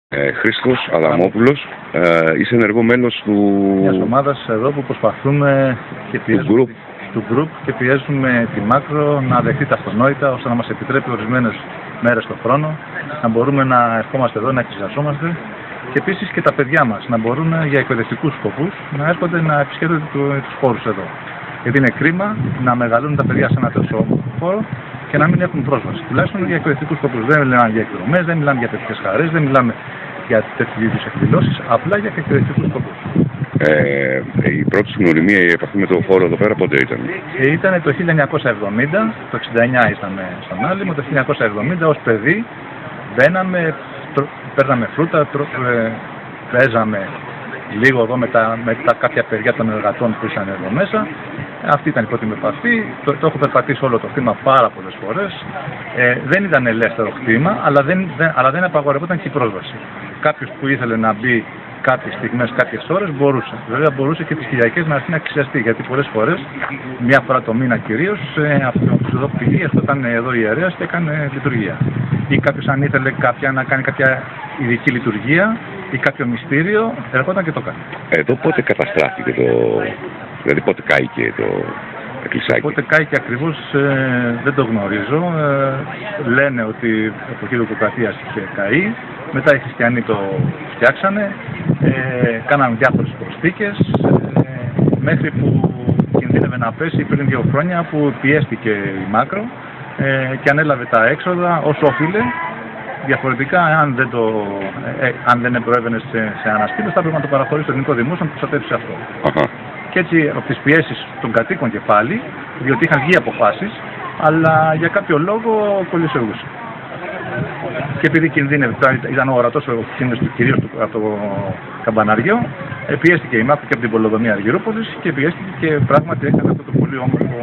Χρήστος Αδαμόπουλος, είσαι ενεργό μέλος μιας ομάδας εδώ που προσπαθούμε και πιέζουμε του group και πιέζουμε τη Μάκρο να δεχτεί τα αυτονόητα ώστε να μας επιτρέπει ορισμένες μέρες το χρόνο να μπορούμε να ερχόμαστε εδώ, να εκκλησιαζόμαστε και επίσης και τα παιδιά μας να μπορούν για εκπαιδευτικούς σκοπούς να έρχονται να επισκέπτονται τους χώρους εδώ. Γιατί είναι κρίμα να μεγαλώνουν τα παιδιά σε ένα τέτοιο χώρο και να μην έχουν πρόσβαση. Τουλάχιστον για εκπαιδευτικούς σκοπούς. Δεν μιλάμε για εκδρομές, δεν μιλάμε για τέτοιες χαρές, δεν μιλάμε για τέτοιου είδους εκδηλώσεις, απλά για εκπαιδευτικούς σκοπούς. Η πρώτη συνοριμία, η επαφή με το χώρο εδώ πέρα πότε ήταν? Ήταν το 1970, το 69 ήσαμε στον Άλυμο, το 1970 ως παιδί μπαίναμε, παίρναμε φρούτα, παίζαμε λίγο εδώ με κάποια παιδιά των εργατών που ήσαν εδώ μέσα. Αυτή ήταν η πρώτη με επαφή. Το έχω περπατήσει όλο το χτήμα πάρα πολλές φορές. Δεν ήταν ελεύθερο χτήμα, αλλά δεν απαγορευόταν και η πρόσβαση. Κάποιος που ήθελε να μπει κάποιες στιγμές, κάποιες ώρες μπορούσε. Βέβαια μπορούσε και τις Κυριακές να έρθει να εκκλησιαστεί, γιατί πολλές φορές, μία φορά το μήνα κυρίως, αυτός εδώ που πήγε, ήταν εδώ ιερέας και έκανε λειτουργία. Ή κάποιος αν ήθελε να κάνει κάποια ειδική λειτουργία ή κάποιο μυστήριο, ερχόταν και το κάνει. Εδώ πότε καταστράφηκε δηλαδή πότε κάηκε το εκκλησάκι? Πότε κάηκε ακριβώς δεν το γνωρίζω. Λένε ότι από εποχή Λουκοκρατίας είχε καεί, μετά οι χριστιανοί το φτιάξανε, κάναν διάφορες προσθήκες, μέχρι που κινδύνευε να πέσει πριν 2 χρόνια που πιέστηκε η Μάκρο και ανέλαβε τα έξοδα ως όφιλε. Διαφορετικά, αν δεν προέβαινε σε αναστήλωση, θα πρέπει να το παραχωρήσει στο ελληνικό δημόσιο να προστατεύσει αυτό. Και έτσι από τις πιέσεις των κατοίκων και πάλι, διότι είχαν βγει αποφάσεις, αλλά για κάποιο λόγο κολλησιογούσε. Και επειδή κινδύνευε, ήταν ο ορατός ο κίνδυνος του κυρίως από το καμπαναριό, πιέστηκε η Μάκρο και από την Πολεοδομία Αργυρούπολης και πιέστηκε και πράγματι έκανε αυτό το πολύ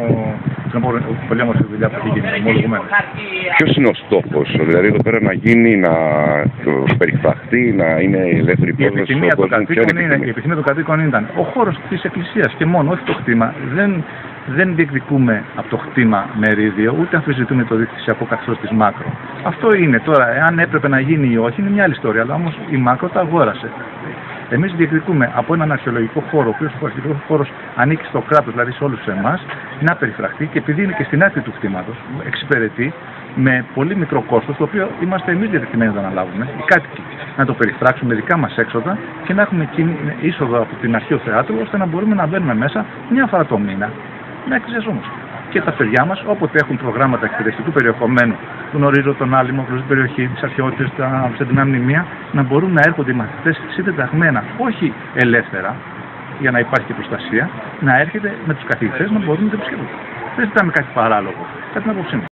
όμορφη δουλειά που έχει γίνει, ομολογουμένως. Ποιος είναι ο στόχος, δηλαδή εδώ πέρα να γίνει, να περιφραχτεί, να είναι ελεύθερη πρόσβαση? Η επιθυμία των κατοίκων ήταν ο χώρος της εκκλησίας και μόνο, όχι το χτήμα. Δεν διεκδικούμε από το χτήμα μερίδιο, ούτε αμφισβητούμε το δικτυσιακό καθεστώς της Μάκρο. Αυτό είναι τώρα, αν έπρεπε να γίνει ή όχι, είναι μια άλλη ιστορία, αλλά όμως η Μάκρο τα αγόρασε. Εμείς διεκδικούμε από έναν αρχαιολογικό χώρο, ο οποίος ο αρχαιολογικός χώρος ανήκει στο κράτος, δηλαδή σε όλους εμάς, να περιφραχτεί και επειδή είναι και στην άκρη του κτήματος, εξυπηρετεί με πολύ μικρό κόστος, το οποίο είμαστε εμείς διατεθειμένοι να το αναλάβουμε, οι κάτοικοι, να το περιφράξουμε με δικά μας έξοδα και να έχουμε είσοδο από την αρχαίο θεάτρου, ώστε να μπορούμε να μπαίνουμε μέσα μια φορά το μήνα να εκκλησιαζόμαστε. Και τα παιδιά μας, όποτε έχουν προγράμματα εκπαιδευτικού περιεχομένου, γνωρίζω τον Άλυμο, γνωρίζω την περιοχή, τις αρχαιότητες, τα ψευδινά μνημεία, να μπορούν να έρχονται οι μαθητές συντεταγμένα, όχι ελεύθερα, για να υπάρχει και προστασία, να έρχεται με τους καθηγητές να μπορούν να το επισκέπτονται. Δεν ζητάμε κάτι παράλογο, κάτι την άποψή μου.